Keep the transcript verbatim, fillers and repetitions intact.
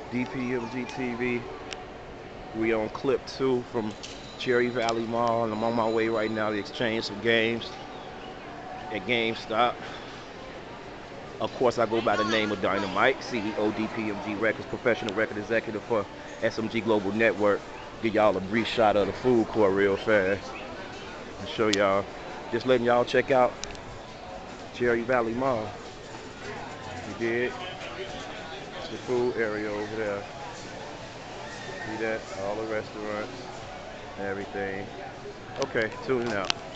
D P M G T V. We on clip two from Cherry Valley Mall, and I'm on my way right now to exchange some games at GameStop. Of course, I go by the name of Dynamite, C E O D P M G Records, professional record executive for S M G Global Network. Give y'all a brief shot of the food court real fast and show y'all. Just letting y'all check out Cherry Valley Mall. You did? It's the food area over there. See that? All the restaurants and everything. Okay, tune out.